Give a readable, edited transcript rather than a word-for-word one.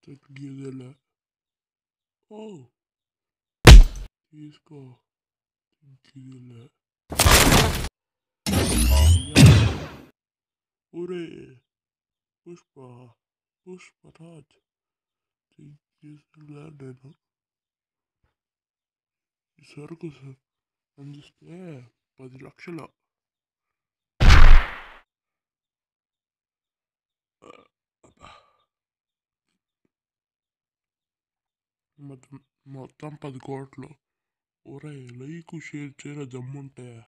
తగ్గేదేలే. ఓ తీసుకో, తగ్గేదేలే. ఒరే పుష్ప, పుష్పరాజ్ తగ్గేదేలే. నేను ఈ సరుకు అందిస్తే 10 లక్షలు. మొత్తం 10 కోట్లు. ఒరే లైక్ షేర్ చేయరా జమ్ముంటే.